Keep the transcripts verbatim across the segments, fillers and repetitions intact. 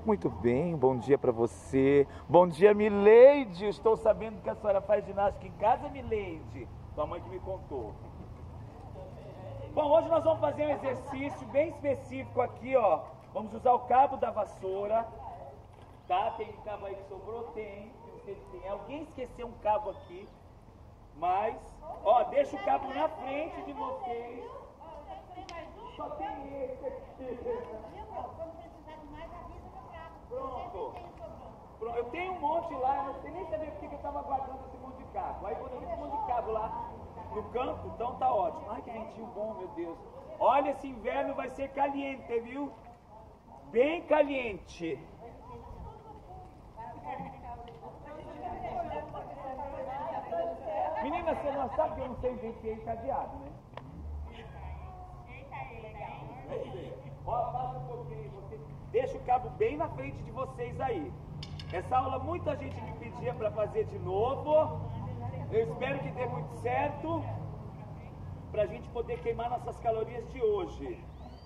Muito bem, bom dia para você. Bom dia, Mileide. Estou sabendo que a senhora faz ginástica em casa, Mileide. Sua mãe que me contou. Bom, hoje nós vamos fazer um exercício bem específico aqui, ó. Vamos usar o cabo da vassoura, tá? Tem um cabo aí que sobrou? Tem. Tem. Alguém esqueceu um cabo aqui, mas, ó, deixa o cabo na frente de vocês. Só tem esse aqui. Pronto. Pronto. Eu tenho um monte lá, eu não sei nem saber porque que eu estava guardando esse monte de cabo. Aí quando eu vi esse monte de cabo lá no canto, então tá ótimo. Ai, que ventinho bom, meu Deus. Olha, esse inverno vai ser caliente, viu? Bem caliente. Menina, você não sabe que eu não sei inventei cadeado, né? Ó, passa um pouquinho, você deixa o cabo bem na frente de vocês aí. Essa aula muita gente me pedia para fazer de novo. Eu espero que dê muito certo para a gente poder queimar nossas calorias de hoje.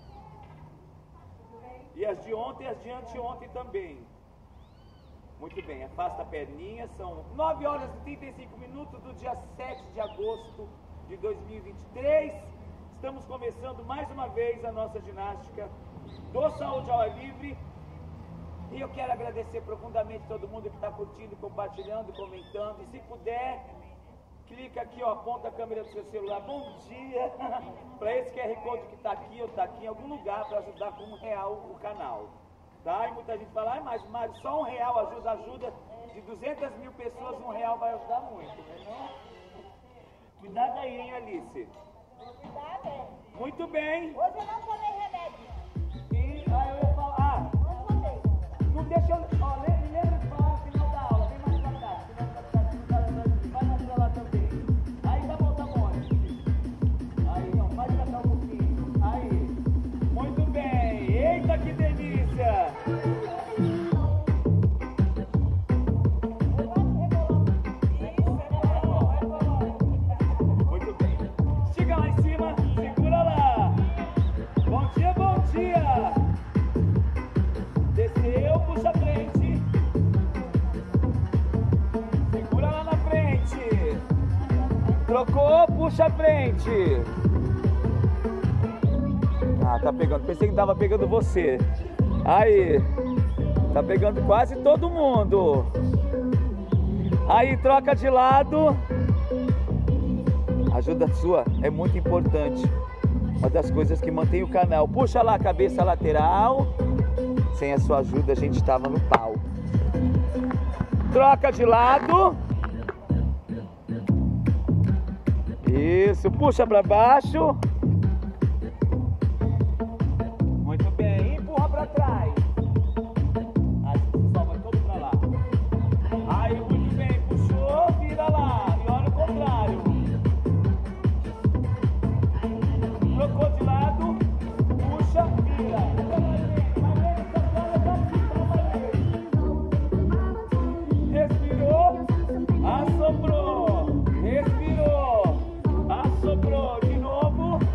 E as de ontem e as de anteontem também. Muito bem, afasta a perninha, são nove horas e trinta e cinco minutos do dia sete de agosto de dois mil e vinte e três. Estamos começando mais uma vez a nossa ginástica do Saúde ao Ar Livre. E eu quero agradecer profundamente todo mundo que está curtindo, compartilhando, comentando. E se puder, clica aqui, ó, aponta a câmera do seu celular. Bom dia! Para esse Q R Code que está aqui ou está aqui em algum lugar para ajudar com um real o canal. Tá? E muita gente fala, ah, mas, mas só um real ajuda, ajuda. De duzentas mil pessoas, um real vai ajudar muito, né? Não? Cuidado aí, hein, Alice? Cuidado, é. Muito bem. Hoje eu não tomei remédio. E aí eu ia falar, ah, Não tomei. não deixa eu... Ó, me lembra de falar no final da aula, vem mais pra cá, final da tarde, vai mais pra lá também. Aí tá bom, tá bom. Aí, não, vai pra cá um pouquinho. Aí, muito bem. Eita, que delícia. Muito bem. Chega lá em cima, segura lá. Bom dia, bom dia. Desceu, puxa a frente. Segura lá na frente. Trocou, puxa a frente. Ah, tá pegando. Pensei que tava pegando você. Aí. Tá pegando quase todo mundo. Aí, troca de lado. A ajuda sua é muito importante. Uma das coisas que mantém o canal. Puxa lá a cabeça lateral. Sem a sua ajuda a gente estava no pau. Troca de lado. Isso, puxa para baixo. Muito bem, empurra para trás. Aí o sol vai todo para lá. Aí, muito bem, puxou, vira lá. E olha o contrário. Trocou de lado, puxa, vira. Respirou, assoprou, respirou, assoprou, de novo,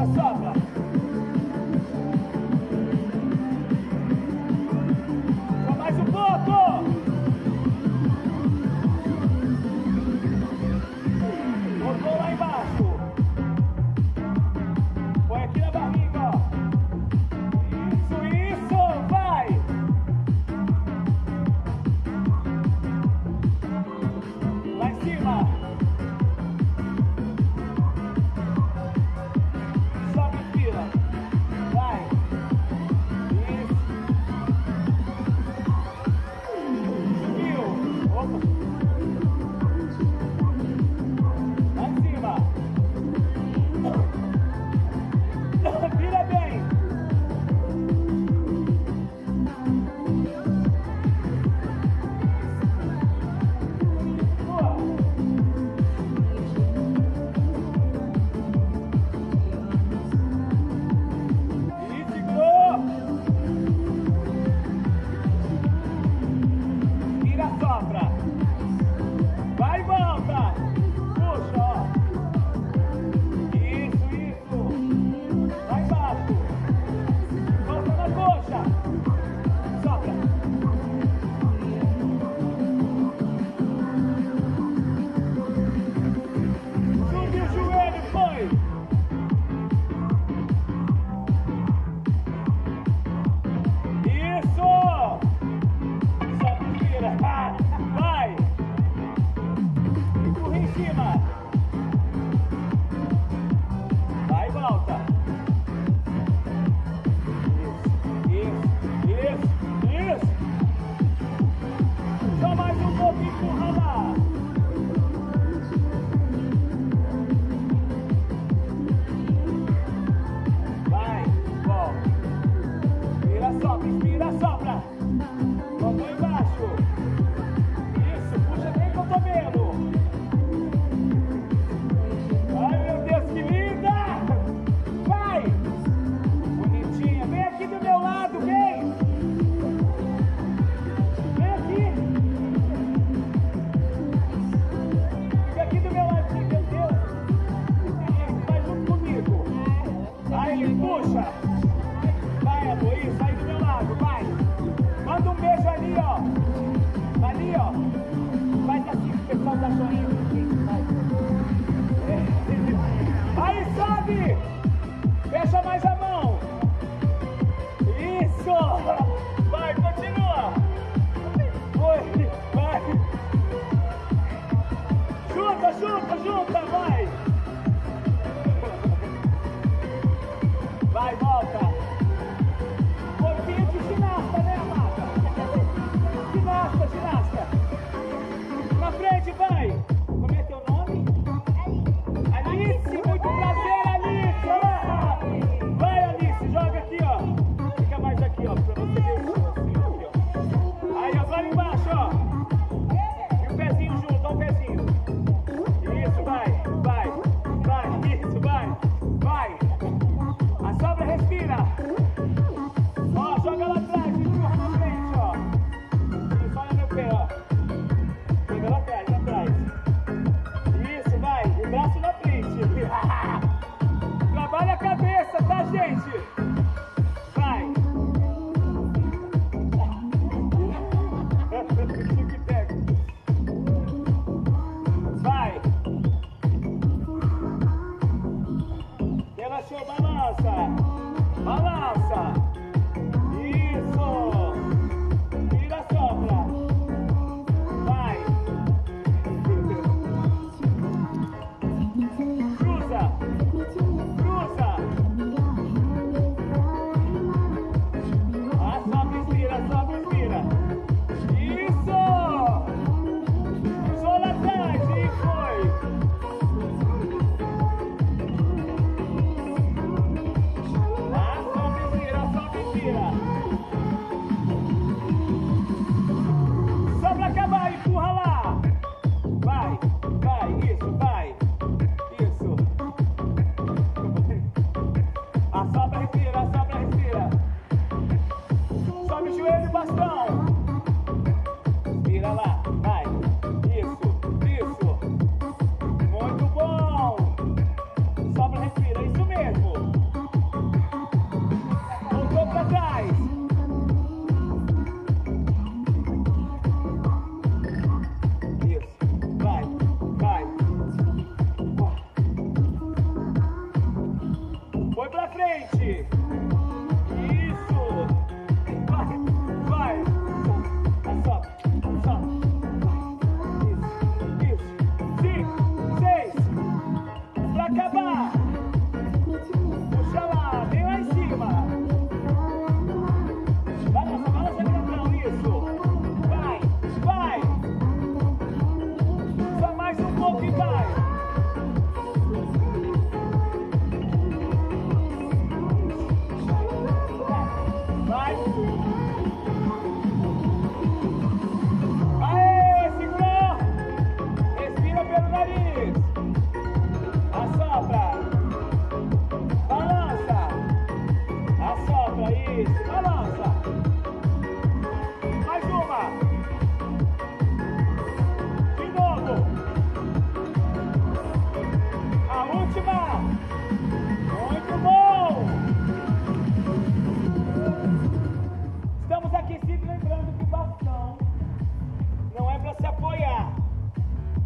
Sopra, sopra. Só mais um pouco. Voltou lá embaixo. Põe aqui na barriga, ó. Isso, isso, vai. Lá em cima. Sobe, inspira. Vai. Isso. Subiu. Opa. Lá em cima. Vira bem. Boa. E segurou. Vira, sopra. Vai e volta. Puxa, ó. Isso, isso. Lá embaixo. Volta na coxa. Sopra. Sube o joelho, foi. Isso. Sobe, vira. Vai. Empurra em cima. Vai e volta. Isso, isso, isso, isso. Só mais um pouco, empurra lá. Vai, volta. Vira, sopra, inspira, sopra. Voltou embaixo. Isso, puxa bem o cotovelo. Ai, meu Deus, que linda! Vai! Bonitinha. Vem aqui do meu lado, vem! Vem aqui! Fica aqui do meu lado, meu Deus! Vai junto comigo. Aí, puxa! Vai, amor, isso, aí do meu lado, vai! Manda um beijo ali, ó! Ali, ó! Faz assim, o pessoal tá sorrindo. Aí, sobe! Fecha mais a mão! Isso! Vai, continua! Foi, vai! Junta, junta, junta, vai! Vai, volta! Corpinho de ginasta, né, amada? Ginasta, ginasta! Na frente, vai!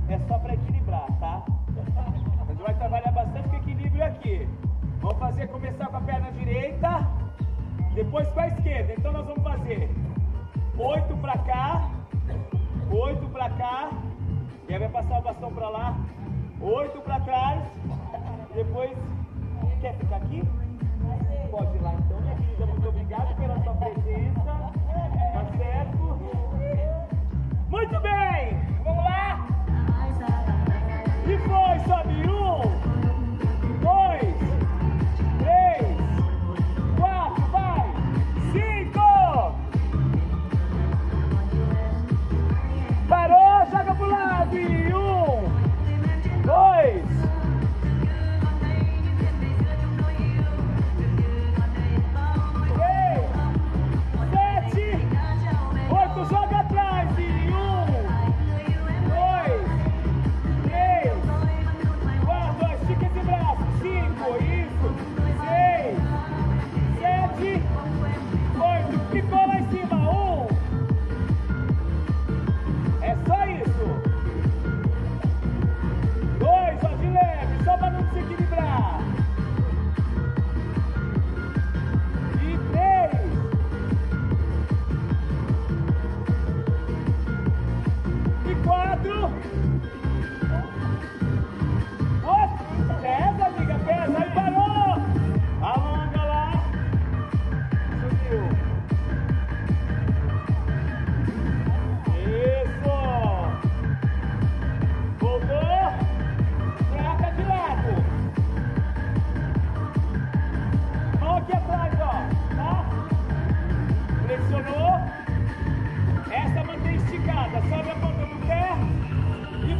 é só para equilibrar, tá? A gente vai trabalhar bastante com equilíbrio aqui. Vamos fazer, começar com a perna direita, depois com a esquerda. Então nós vamos fazer oito para cá, oito para cá, e aí vai passar o bastão para lá, oito para trás, depois, quer ficar aqui? Pode ir lá então, minha querida, muito obrigado pela sua presença, tá certo? Muito bem, vamos lá? E foi, sobe, um, dois, três, quatro, vai, cinco, parou, joga pro lado, e um, dois, três, sete, oito, joga atrás, e um, dois, três, quatro, estica esse braço, cinco, isso, seis, sete, oito, ficou lá em cima, um, é só isso, dois, ó, de leve, só para não desequilibrar, e três, e quatro, oh, pesa, amiga, pesa, aí parou, alonga lá, subiu, isso, voltou, troca de lado, mão aqui atrás, ó, tá? Flexionou, essa mantém esticada, sobe a ponta do pé e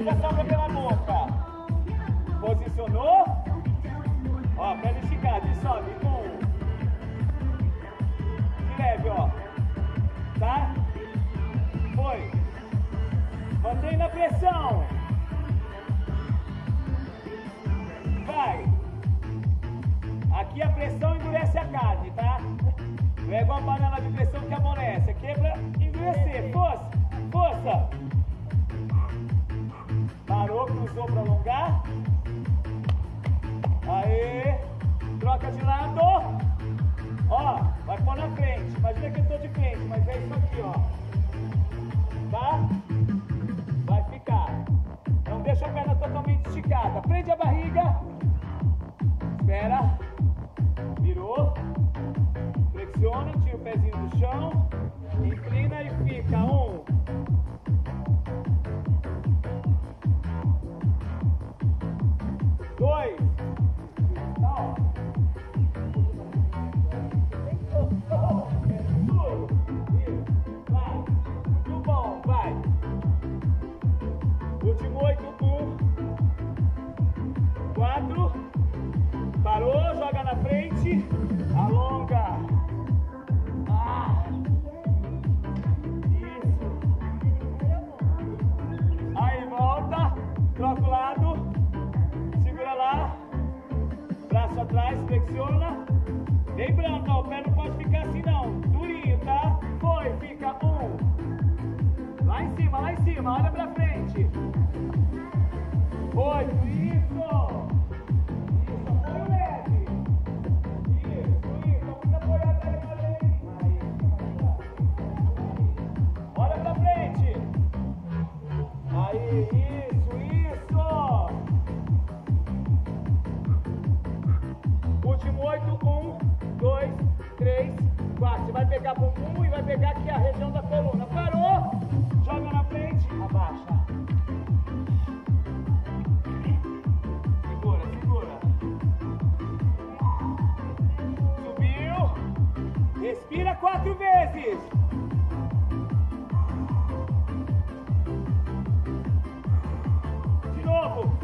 Desce a sombra pela boca. Posicionou. Ó, perna esticada. E sobe. Um. De leve, ó. Tá? Foi. Mantém na pressão. Vai. Aqui a pressão endurece a carne, tá? Não é igual a panela de pressão que amolece. Aqui é pra endurecer. Força. Força. Parou, cruzou pra alongar. Aê. Troca de lado. Ó, vai pôr na frente. Imagina que eu tô de frente, mas é isso aqui, ó. Tá? Vai ficar. Não deixa a perna totalmente esticada. Prende a barriga. Espera. Virou. Flexiona, tira o pezinho do chão. Inclina e fica. Um. Dois. Não. Vai. Muito bom, vai. Último oito. Um. Quatro. Parou, joga na frente. Alonga. Ah. Isso. Aí, volta. Troca o lado. Segura lá. Braço atrás, flexiona. Lembrando, ó, o pé não pode ficar assim não. Durinho, tá? Foi, fica. Um. Lá em cima, lá em cima. Olha pra frente. Oito. Isso. Isso, apoio leve. Isso, isso. Muito apoiado aí, galera. Olha pra frente. Aí, isso, isso. Último oito. Um, dois, três, quatro. Você vai pegar bumbum e vai pegar aqui a região da coluna. Parou. Joga na frente. Abaixa. Segura, segura. Subiu. Respira quatro vezes. De novo.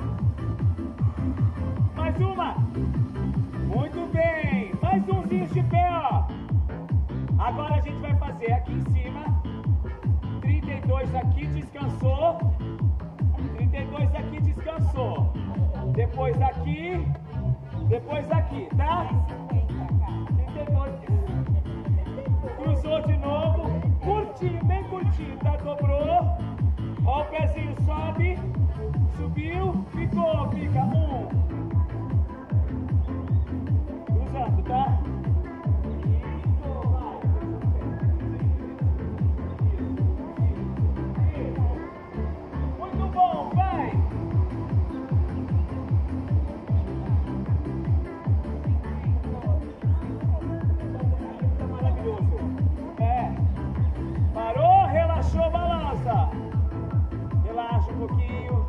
Mais uma. Muito bem. Mais umzinho de pé, ó. Agora a gente vai fazer aqui em cima. trinta e dois aqui, descansou. trinta e dois aqui, descansou. Depois aqui. Depois aqui, tá? trinta e dois. Cruzou de novo. Curtinho, bem curtinho, tá? Dobrou. Ó, o pezinho sobe. Subiu. Ficou, fica. Um. Cruzando, tá? Muito bom, vai! Tá maravilhoso. É. Parou, relaxou, balança. Relaxa um pouquinho.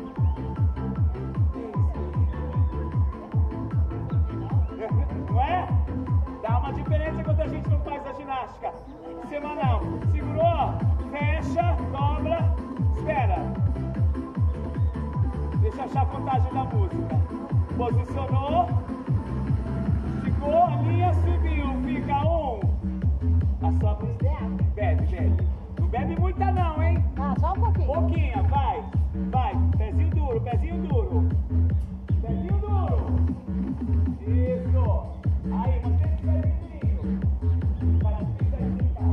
Não é? Dá uma diferença quando a gente não faz a ginástica semanal. Segurou, fecha, dobra, espera. Deixa eu achar a contagem da música. Posicionou, esticou, a linha subiu, fica um. A sua bebe, bebe. Não bebe muita não, hein? Ah, só um pouquinho. Pouquinha, vai, vai. Pezinho duro, pezinho duro. Pezinho duro. Isso. Aí, mantém esse pezinho durinho. Para trinta e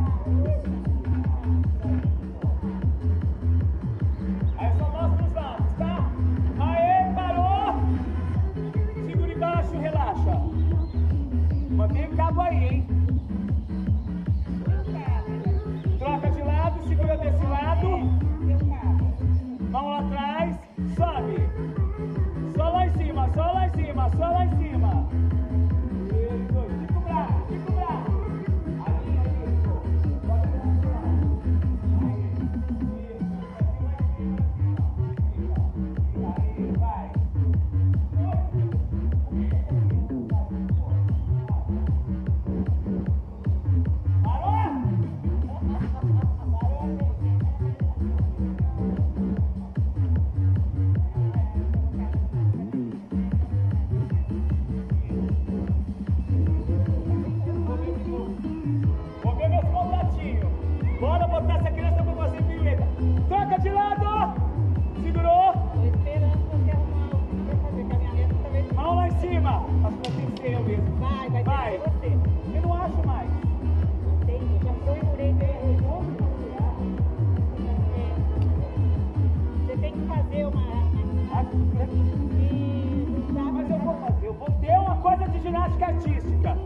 cinco. Aí só mostra os lados, tá? Aê, parou. Segura embaixo, relaxa. Mantém o cabo aí, hein? Troca de lado, segura desse lado. Mas eu vou fazer, eu vou ter uma coisa de ginástica artística.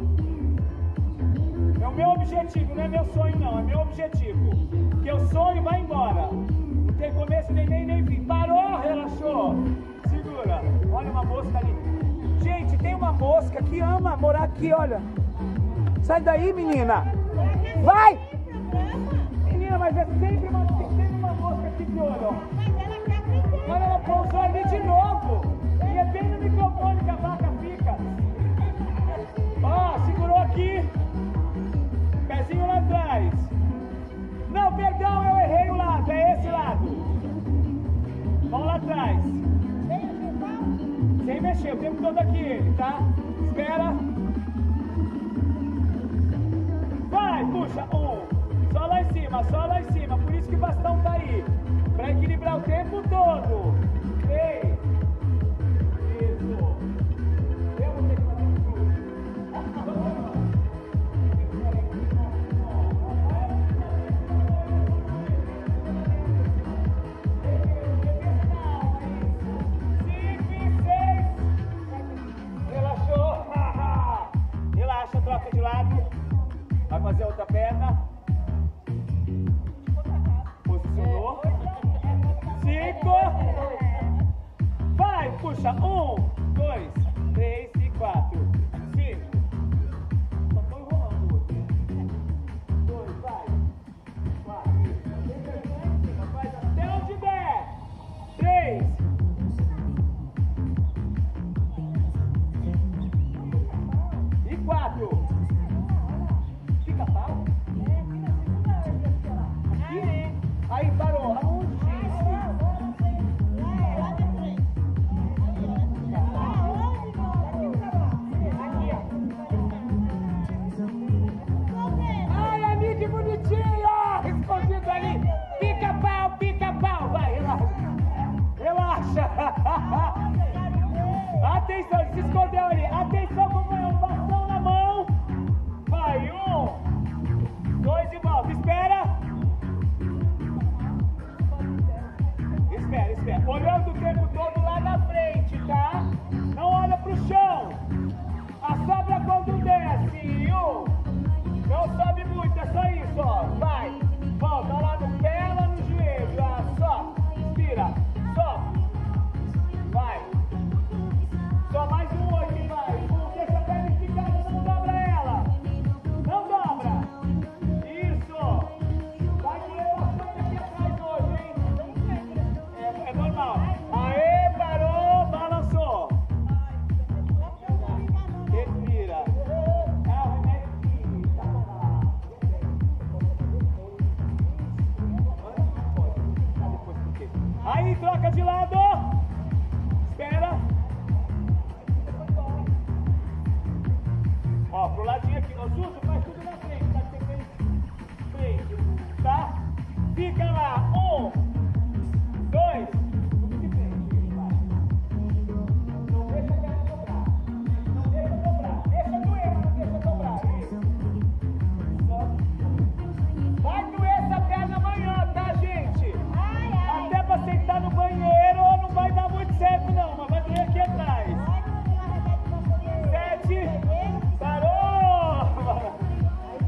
É o meu objetivo, não é meu sonho não, é meu objetivo. Porque o sonho vai embora. Não tem começo, nem nem, nem fim. Parou, relaxou. Segura. Olha uma mosca ali. Gente, tem uma mosca que ama morar aqui, olha. Sai daí, menina. Vai! Menina, mas é sempre uma, sempre uma mosca aqui de olho. Mas ela pousou ali de novo. E é bem no microfone que a vaca fica. Ó, segurou aqui. Pezinho lá atrás. Não, perdão, eu errei o lado. É esse lado. Vamos lá atrás. Sem mexer, o tempo todo aqui ele, tá? Espera. Vai, puxa. Um. Só lá em cima, só lá em cima. Por isso que o bastão tá aí. Pra equilibrar o tempo todo. Três. Isso. Eu vou ter que fazer tudo. Cinco e seis. Relaxou. Relaxa, troca de lado. Vai fazer outra perna. Posicionou. Cinco. Vai, puxa. Um, dois, três e quatro. Cinco. Só tô enrolando outro. Dois, vai. Quatro. Faz até onde der. Três. E quatro. Fica pau? Aqui? Aí parou. Aonde, gente? Ai, ali que bonitinho! Escondido ali. Pica pau, pica pau. Vai, relaxa. Relaxa. Atenção, ele se escondeu ali. Atenção, companheiro. Bastão na mão. Vai, um. Dois e volta. Espera. Espera, espera. Olhando o tempo todo lá na frente, tá? Não olha pro chão. Assopra quando desce. Um. Não sobe muito, é só isso, ó. Vai. Volta lá no pé, lá no joelho. Ah, só. Inspira. Só. Vai. Só mais um oito, vai. Um. Deixa a perna esticada, não dobra ela. Não dobra. Isso. Vai doer bastante aqui atrás hoje, hein? É, é normal. Aê, parou, balançou. Respira. É o remédio que tá lá. Aí, troca de lado. Espera. Ó, pro ladinho aqui. Ô, Suso, faz tudo na frente, tá? Você fez frente, tá? Fica lá. Um, dois, tudo de frente. Vai. Não deixa a perna dobrar. Não deixa dobrar. Deixa doer, mas não deixa dobrar. Isso. Só. Vai doer essa perna amanhã, tá, gente? Até pra sentar no banheiro não vai dar muito certo, não. Mas vai doer aqui atrás. Sete. Parou!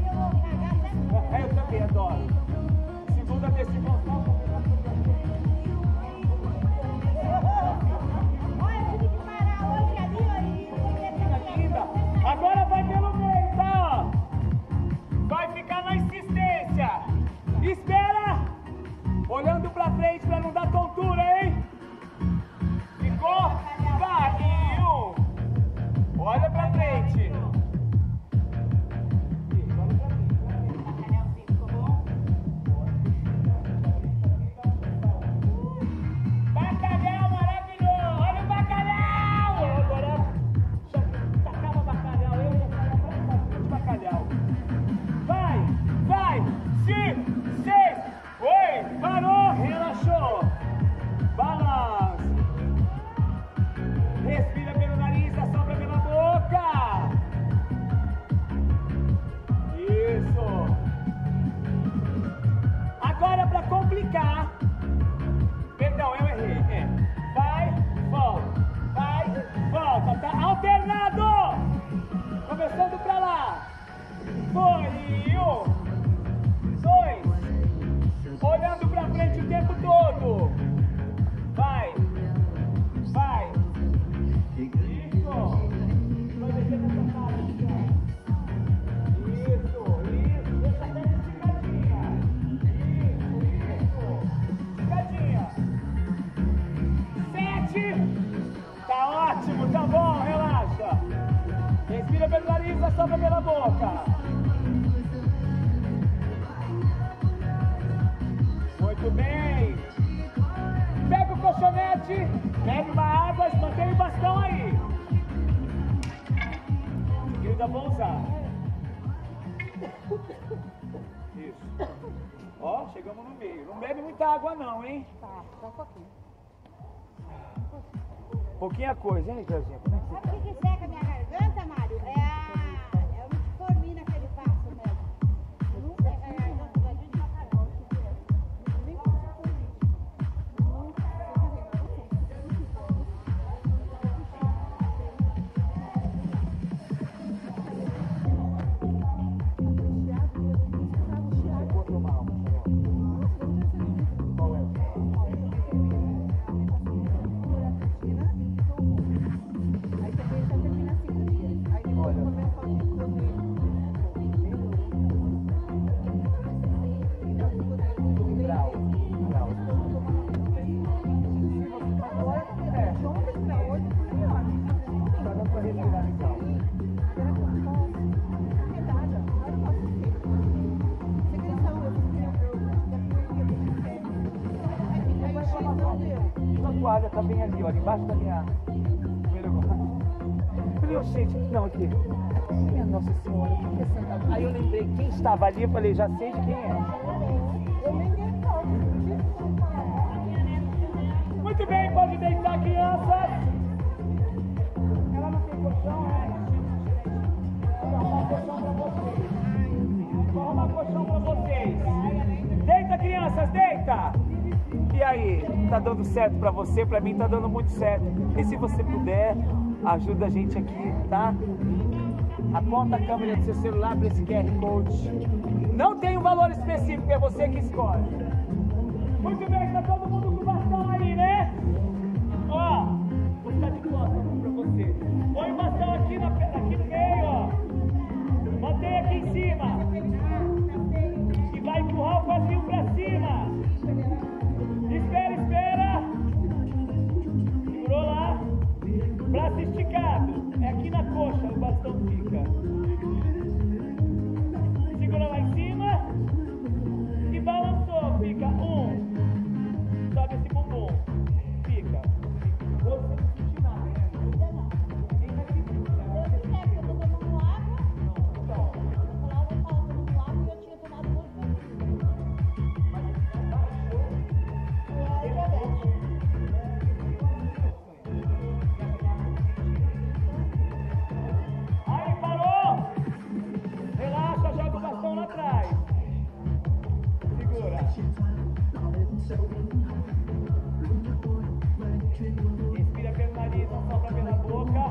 forte, bebe uma água, mantém o bastão aí. Querida, vou usar. Isso. Ó, chegamos no meio. Não bebe muita água não, hein? Tá, só um pouquinho. Pouquinha coisa, hein, Claudinha? Como é que você Sabe o que que seca a minha garganta, Mário? É a... é o metformina que ele passa mesmo. Não seca a garganta da gente pra caramba. Nem passa por isso. toalha tá bem ali, olha, embaixo da minha... Falei, oh, gente, não, aqui. Minha Nossa Senhora, por que sentado? Aí eu lembrei quem estava ali, eu falei, já sei de quem é. Muito bem, pode deitar, crianças. Ela não tem colchão, né? Vou arrumar colchão pra vocês. Vou arrumar colchão pra vocês. Deita, crianças, deita! E aí, tá dando certo pra você? Pra mim tá dando muito certo. E se você puder, ajuda a gente aqui, tá? Aponta a câmera do seu celular para esse Q R Code. Não tem um valor específico, é você que escolhe. Muito bem, tá todo mundo com bastão aí, né? Ó, vou ficar de costas pra você. Põe o bastão aqui, na, aqui no meio, ó. Mantém aqui em cima. E vai empurrar o quadril pra cima. Espera, espera. Segurou lá. Braço esticado. É aqui na coxa, o bastão fica. Segura lá em cima. E balançou. Fica um. Sobe esse bumbum. Fica. Você não sentir nada. Ainda não. Quem vai sentir? Eu disse que eu tô tomando água. Então. Eu falava, eu tava tomando água e eu tinha tomado duas vezes. É diabetes. Aí, parou! Relaxa, joga o bastão lá atrás. Segura. Inspira pelo nariz, não sopra pela boca.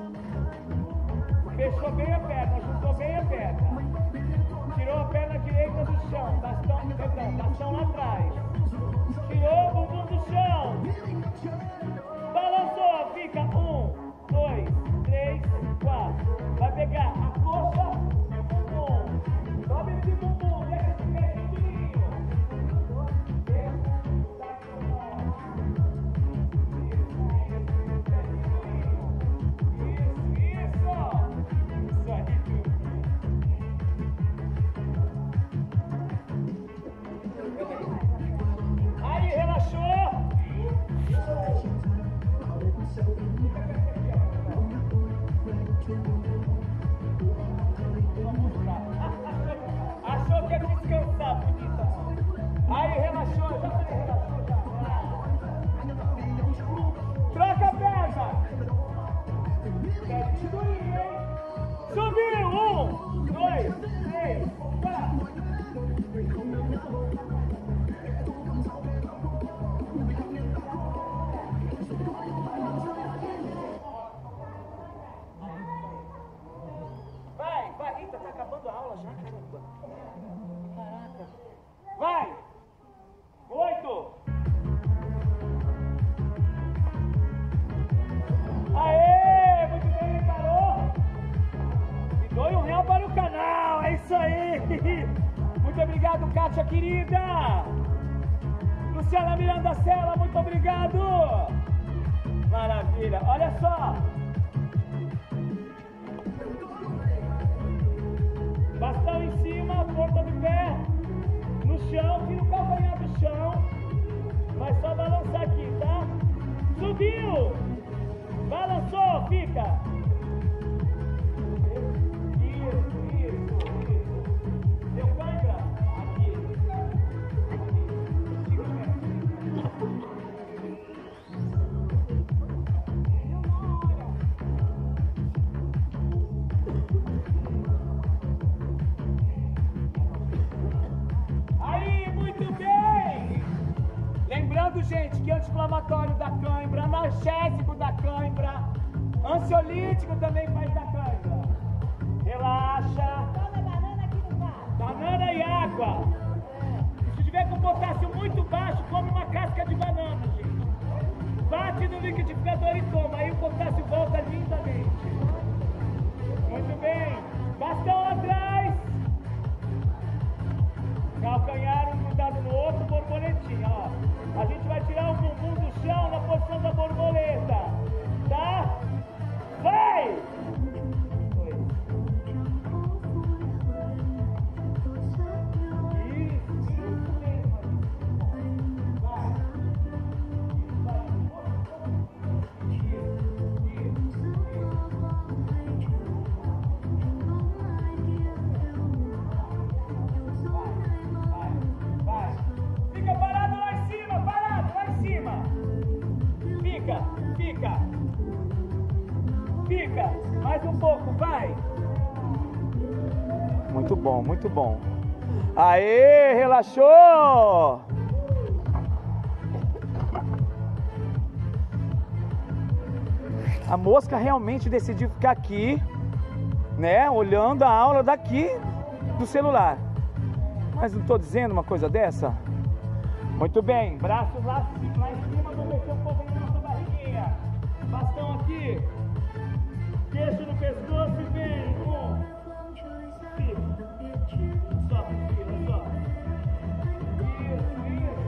Fechou bem a perna, juntou bem a perna. Tirou a perna direita do chão, bastão, perdão, bastão lá atrás. Tirou o bumbum do chão. Balançou, fica um, dois, três, quatro. Vai pegar a coxa e o bumbum. Sobe esse bumbum, deixa esse pé durinho. Isso, isso. Isso aí, tudo. Aí, relaxou. Achou que ia descansar, bonita. Aí, relaxou, já falei, relaxou, já. Troca a perna. Pede durinho, hein? Subiu, um, dois, três, quatro. Vai, vai, eita, tá acabando a aula já, caramba. Caraca. Vai! Oito! Aê! Muito bem, parou! E doe um real para o canal, é isso aí! Muito obrigado, Kátia querida! Luciana Miranda Sela, muito obrigado! Maravilha! Olha só! Bastão em cima, ponta do pé no chão, tira o calcanhar do chão. Vai só balançar aqui, tá? fica. Isso, isso, isso. Deu cãibra? Aqui. Aqui. Fica perto. Aí, muito bem! Lembrando, gente, que anti-inflamatório da cãibra, analgésico da cãibra, ansiolítico também faz da cãibra. Relaxa. Toda banana aqui no carro. Banana e água. Se tiver com potássio muito baixo, come uma casca de banana, gente. Bate no liquidificador e toma. Aí o potássio volta lindamente. Muito bem. Bastão atrás. Calcanhar um grudado no outro, borboletinha, ó. A gente vai tirar o bumbum do chão na posição da borboleta, tá? Vai! Foi. Isso, isso mesmo. Vai. Vai. Isso, isso, Vai, fica parado lá em cima, parado lá em cima. Fica, fica. Fica, mais um pouco, vai. Muito bom, muito bom. Aê, relaxou. A mosca realmente decidiu ficar aqui, né, olhando a aula daqui do celular. Mas não estou dizendo uma coisa dessa? Muito bem, braços lá, lá em cima, vou mexer um pouco na nossa barriguinha. Bastão aqui, queixo no pescoço e vem. Um, fica, sobe, fica, sobe. Isso, isso.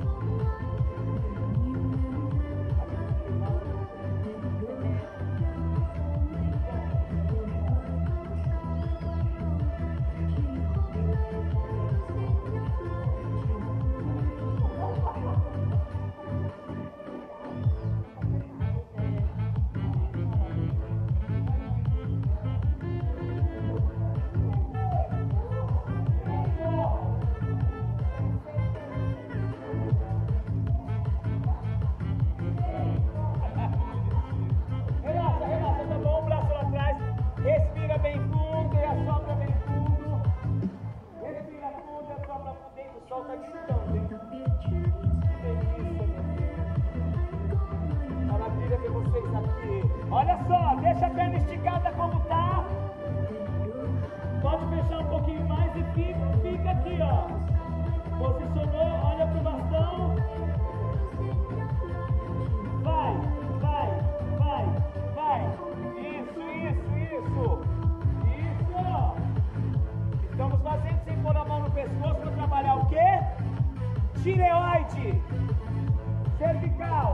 Relaxa, relaxa, tá bom? O braço lá atrás. Respira bem fundo e assopra bem fundo. Respira fundo e assopra por dentro. Solta gritando, hein? Que delícia, meu Deus. Maravilha ver vocês aqui. Olha só, deixa a perna esticada como tá. Pode fechar um pouquinho mais e fica, fica aqui, ó. Posicionou, olha pro bastão. Vai, vai, vai, vai. Isso, isso, isso. Isso. Estamos fazendo sem pôr a mão no pescoço para trabalhar o quê? Tireoide. Cervical.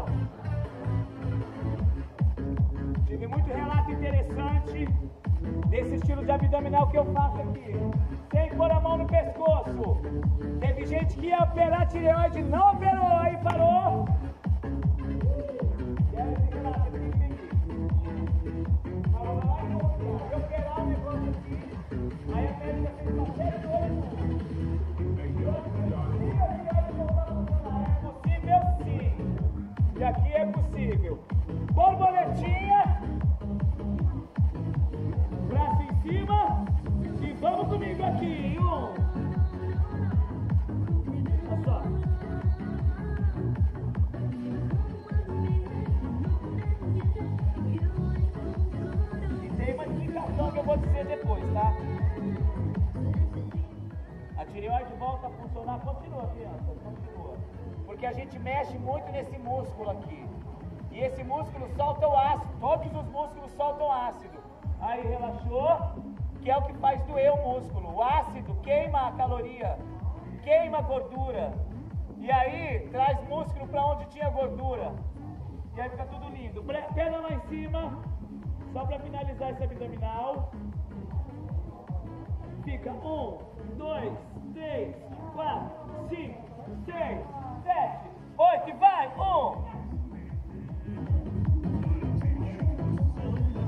Tive muito relato interessante desse estilo de abdominal que eu faço aqui. Sem pôr a mão no pescoço. Teve gente que ia operar a tireoide, não operou, aí parou. Quero esse relato, tem que vir. Parou lá e voltou. E operar o negócio aqui. Aí a médica fez uma série de olhos. É possível sim. E aqui é possível. Borboletinha. Braço em cima. E vamos comigo aqui. Um. Olha só. E tem uma explicação que eu vou dizer depois, tá? A tireoide volta a funcionar. Continua, criança. Continua. Porque a gente mexe muito nesse músculo aqui. E esse músculo solta o ácido. Todos os músculos soltam ácido. Aí relaxou, que é o que faz doer o músculo. O ácido queima a caloria, queima a gordura. E aí traz músculo para onde tinha gordura. E aí fica tudo lindo. Perna lá em cima, só para finalizar esse abdominal. Fica um, dois, três, quatro, cinco, seis, sete, oito e vai! Um!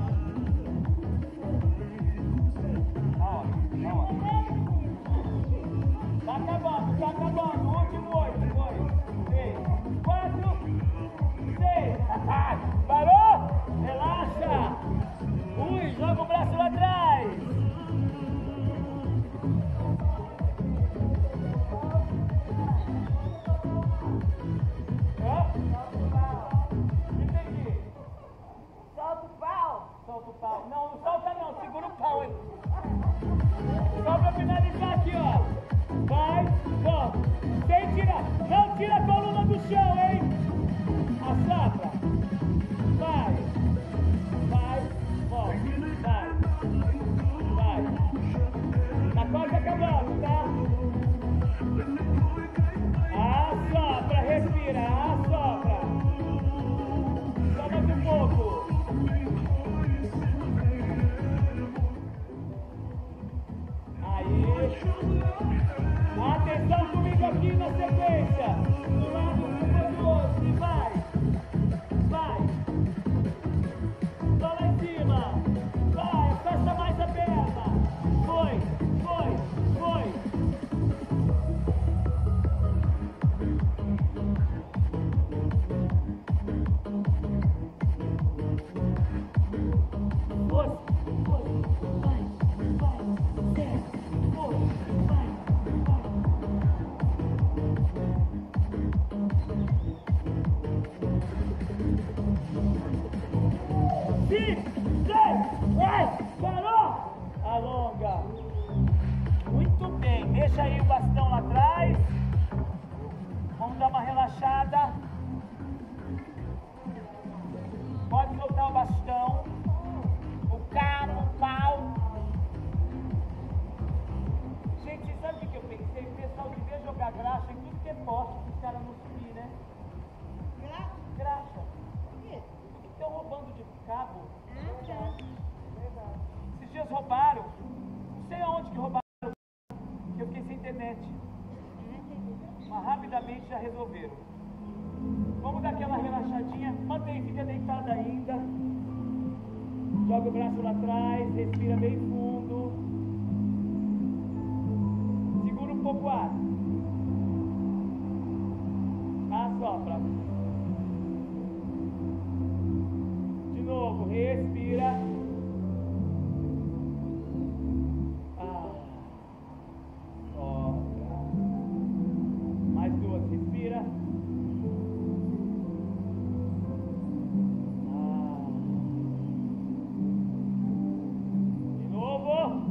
cinco, seis, dez, parou! Alonga. Muito bem, deixa aí o bastão lá atrás. Vamos dar uma relaxada. Pode soltar o bastão. O cabo, o pau. Gente, sabe o que eu pensei? O pessoal devia jogar graxa em tudo que é poste para os caras não subir, né? Graxa? Graxa. Por quê? Porque estão roubando de cabo. Ah, tá. Verdade. Esses dias roubaram. Não sei aonde que roubaram. Que eu fiquei sem internet. Ah, entendi. Mas rapidamente já resolveram. Vamos dar aquela relaxadinha. Mantém, fica deitada ainda. Joga o braço lá atrás. Respira bem fundo. Segura um pouco o ar. Assopra. De novo, respira. Ah. Sopra. Mais duas, respira. Ah. De novo.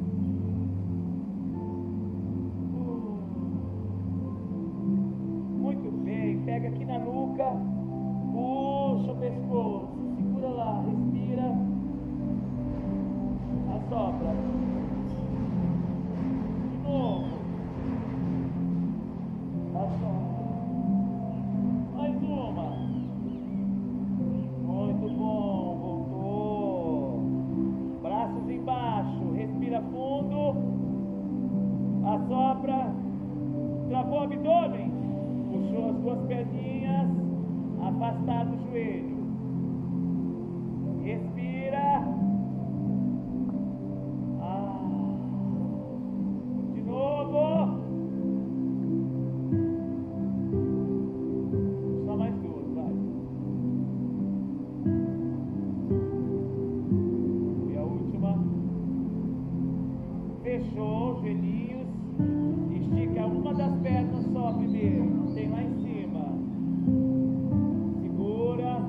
Muito bem, pega aqui na nuca, puxa o pescoço, segura lá, respira, assopra. De novo, assopra. Mais uma. Muito bom, voltou. Braços embaixo, respira fundo, assopra, travou o abdômen. Puxou as duas perninhas, afastado o joelho. Respira. Ah. De novo. Só mais duas, vai. E a última. Fechou os joelhinhos. Estica uma das pernas só primeiro. Tem lá em cima. Segura.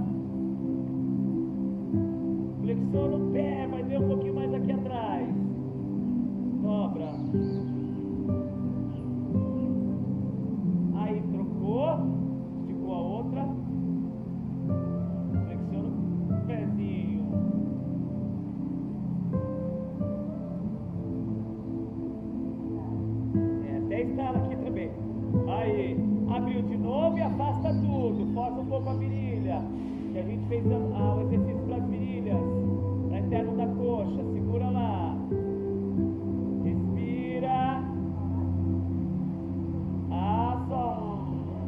Flexiona o pé, vai ver um pouquinho mais aqui atrás. Dobra. Aí trocou. Esticou a outra. Flexiona o pezinho. É, até estala aqui também. Aí, abriu de novo e afasta tudo. Força um pouco a virilha. Que a gente fez ah, o exercício para as virilhas. Para interno da coxa. Segura lá. Respira. Ah, só.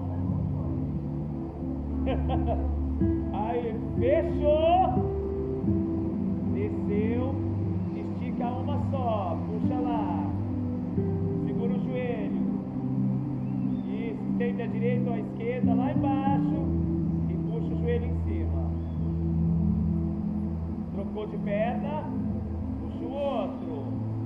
Aí, fechou. Desceu. Estica uma só. Puxa lá. Segura o joelho. Estende a direita ou a esquerda lá embaixo e puxa o joelho em cima. Trocou de perna, puxa o outro.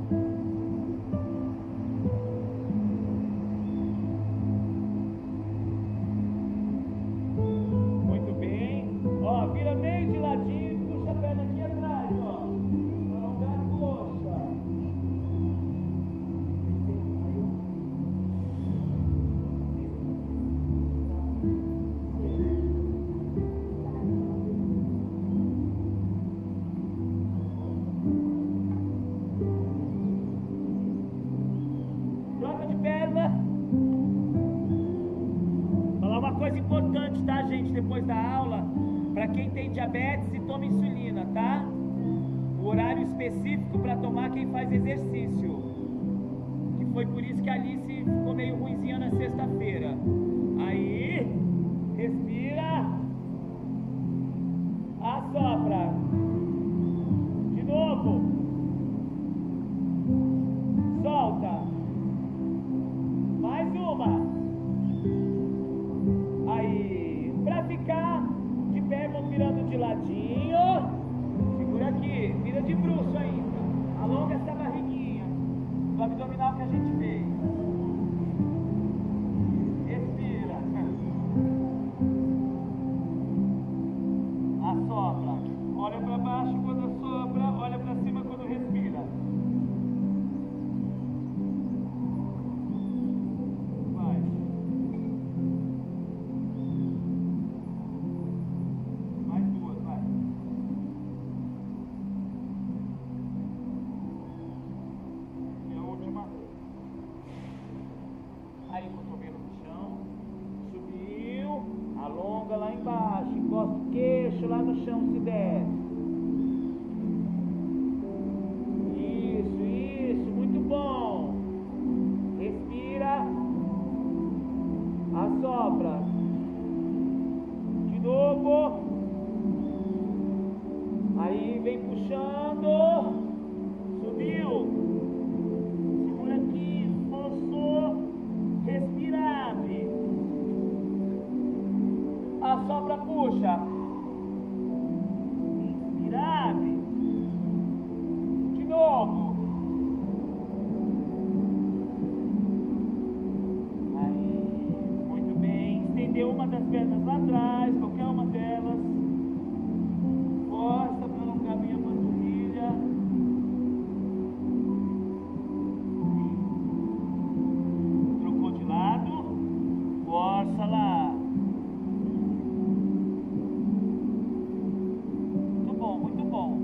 Muito bem. Ó, vira meio de ladinho e puxa a perna aqui atrás, ó. Alongar a coxa. Troca de perna. Falar uma coisa importante, tá, gente? Depois da aula, para quem tem diabetes e toma insulina, tá? O horário específico para tomar quem faz exercício. Que foi por isso que a Alice ficou meio ruinzinha na sexta-feira. Aí, respira. Assopra. De novo. Solta. Mais uma. Aí, pra ficar de pé, vamos virando de ladinho. Segura aqui, vira de bruço ainda. Alonga essa barriguinha do abdominal que a gente fez. Respira. Assopra. Olha pra baixo. embaixo. Encosta o queixo lá no chão se der. Isso, isso, muito bom. Respira. Assopra. De novo. Aí vem puxando. Subiu. Segura aqui. Forçou. Respira, abre. Assopra, puxa. Respira, abre. De novo. Estender uma das pernas lá atrás, qualquer uma delas. Força para alongar minha panturrilha. Trocou de lado. Força lá. Muito bom, muito bom.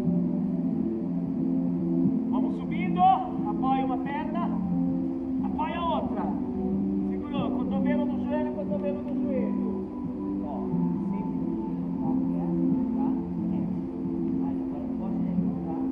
Vamos subindo. Apoia uma perna. Apoia a outra. Segurou. Cotovelo no joelho, cotovelo no joelho. Ó, sempre. Tá? É. Aí agora pode levantar.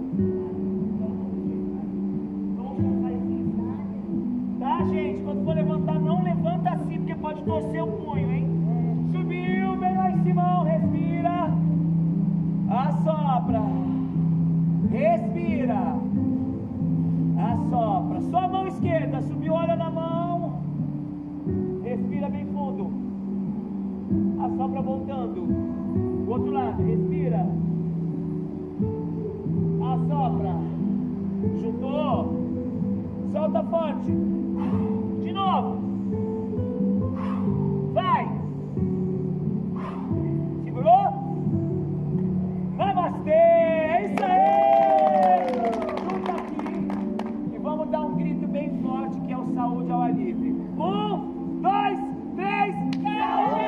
Não faz isso. Tá, gente? Quando for levantar, não levanta assim, porque pode torcer o punho, hein? Subiu, bem lá em cima, respira. Assopra. Respira. Assopra. Só a mão esquerda. Subiu, olha na mão. Respira bem fundo. Assopra voltando. O outro lado. Respira. Assopra. Juntou. Solta forte. De novo. Vai. Segurou? Namastê. É isso aí. Junta aqui. E vamos dar um grito bem forte, que é o saúde ao ar livre. Um, dois, três, saúde!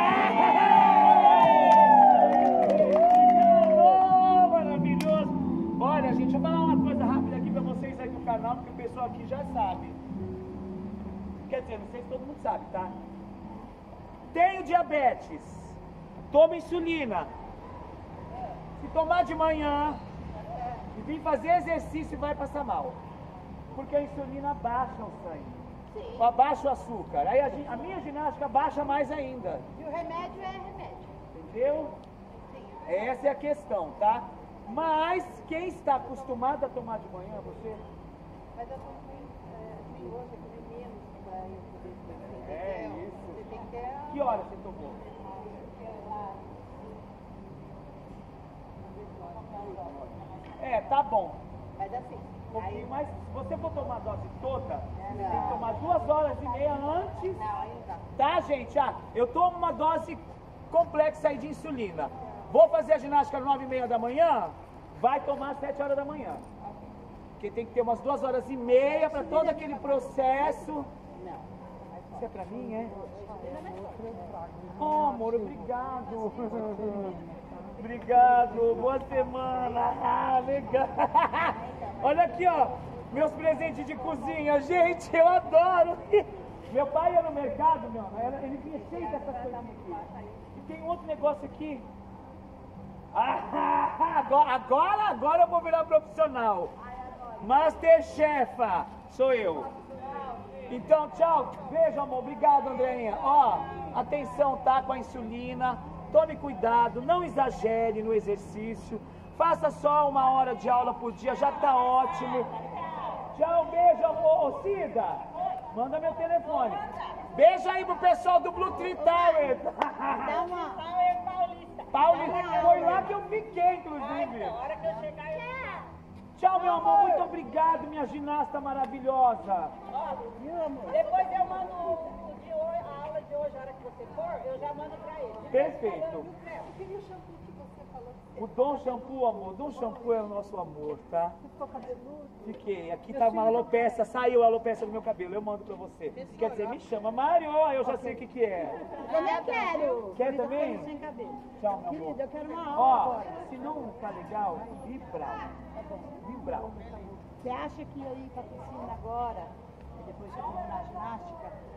Oh, maravilhoso! Olha, gente, eu vou falar uma coisa rápida aqui pra vocês aí do canal, porque o pessoal aqui já sabe. Quer dizer, não sei se todo mundo sabe, tá? Tenho diabetes, tomo insulina. Se tomar de manhã e vir fazer exercício, vai passar mal. Porque a insulina baixa o sangue. Sim. Abaixa o açúcar. Aí a, a minha ginástica baixa mais ainda. E o remédio é remédio. Entendeu? Sim. Essa é a questão, tá? Mas quem está acostumado a tomar de manhã, você? Mas eu tô meio hoje, eu comi menos pra eu poder ter. É Você isso. tem que ter. Que hora você tomou? É, tá bom. Mas assim. Um pouquinho Aí... mais. Se você for tomar a dose toda, Não. você tem que tomar duas horas e meia antes. Não, aí não dá. Tá, gente? Ah, eu tomo uma dose complexa aí de insulina. Vou fazer a ginástica às nove e meia da manhã, vai tomar às sete horas da manhã. Porque tem que ter umas duas horas e meia para todo aquele processo. Não. Isso é pra mim, é? Oh, amor, obrigado. Obrigado, boa semana. Ah, legal. Olha aqui, ó, meus presentes de cozinha. Gente, eu adoro. Meu pai ia no mercado, meu, ele vinha cheio dessas coisas aqui. E tem um outro negócio aqui. Ah, agora, agora, agora eu vou virar profissional. Masterchefa, sou eu. Então, tchau. Beijo, amor. Obrigado, Andreinha. Ó, atenção, tá? Com a insulina. Tome cuidado, não exagere no exercício. Faça só uma hora de aula por dia, já tá ótimo. Tchau, beijo, amor. Ô, Cida, manda meu telefone. Beijo aí pro pessoal do Blue Tree Tower. Dá uma. Paulista, foi lá que eu fiquei, inclusive. Na hora que eu chegar, eu... Tchau, meu amor. Muito obrigado, minha ginasta maravilhosa. Depois eu mando o de hoje, a aula de hoje, a hora que você for, eu já mando pra ele. Perfeito. Eu queria o shampoo que você falou. O Dom Shampoo, amor. Dom Shampoo é o nosso amor, tá? Você ficou cabeludo? Fiquei. Aqui tá uma alopecia. Saiu a alopecia do meu cabelo. Eu mando pra você. Quer dizer, me chama Mário. Eu já sei o que que é. Eu também quero. Quer também? Sem cabelo. Tchau, meu amor. Querida, eu quero uma aula Ó, agora. se não tá legal, vibral. Vibral. Você acha que eu ir pra piscina agora, e depois de terminar a ginástica,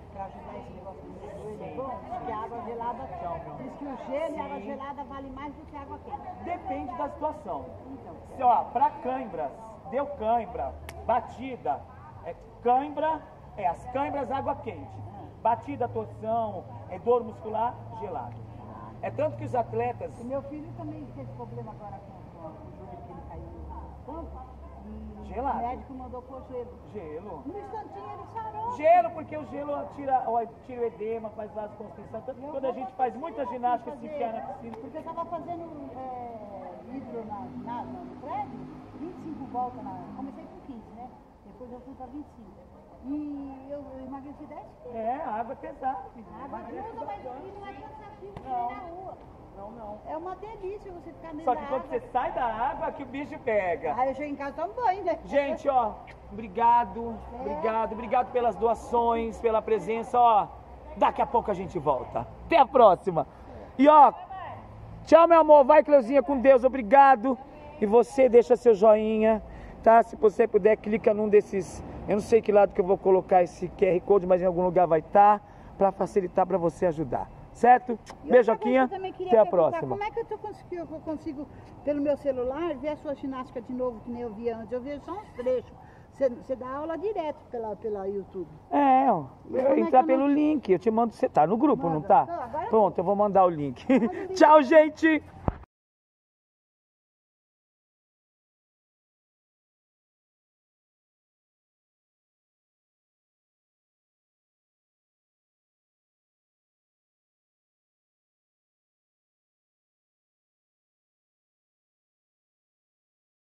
pra ajudar esse negócio do joelho é bom, diz que a água gelada, diz que o gelo e a água gelada vale mais do que a água quente. Depende da situação. Então, Se, ó, pra cãibras, deu cãibra, batida, é cãibra, é as cãibras, água quente. Batida, torção, é dor muscular, gelado. É tanto que os atletas... o meu filho também teve problema agora com, com o joelho que ele caiu no campo. E Gelado. o médico mandou pôr gelo. Gelo. No instantinho ele sarou. Gelo, porque o gelo tira, ó, tira o edema, faz vasoconstrição. Tanto que quando a gente faz muita ginástica, se enfiar na piscina... Porque eu estava fazendo é, hidro na, na, no prédio, vinte e cinco voltas, na, comecei com quinze, né? Depois eu fui para vinte e cinco. E eu, eu emagreci dez quilos. É, a água é pesada. A água ajuda, mas não é cansativo não. Na rua. Não, não. É uma delícia você ficar dentro Só da que quando água. você sai da água, que o bicho pega. Aí eu chego em casa e tomo banho, né? Gente, ó, obrigado, obrigado, obrigado pelas doações, pela presença, ó. Daqui a pouco a gente volta. Até a próxima. E ó, tchau, meu amor. Vai, Cleuzinha, com Deus. Obrigado. E você deixa seu joinha, tá? Se você puder, clica num desses... Eu não sei que lado que eu vou colocar esse Q R Code, mas em algum lugar vai estar, para facilitar para você ajudar. Certo? E Beijoquinha. outra coisa, eu também queria Até a perguntar, próxima. Como é que eu, tô, consigo, eu consigo, pelo meu celular, ver a sua ginástica de novo, que nem eu via antes? Eu vejo só uns trechos. Você, você dá aula direto pela, pela YouTube. É, ó. Mas como é Entrar que eu pelo não- link. Eu te mando. Você tá no grupo, não Manda. tá? Não, agora eu Pronto, eu vou mandar o link. Manda o link. Tchau, gente.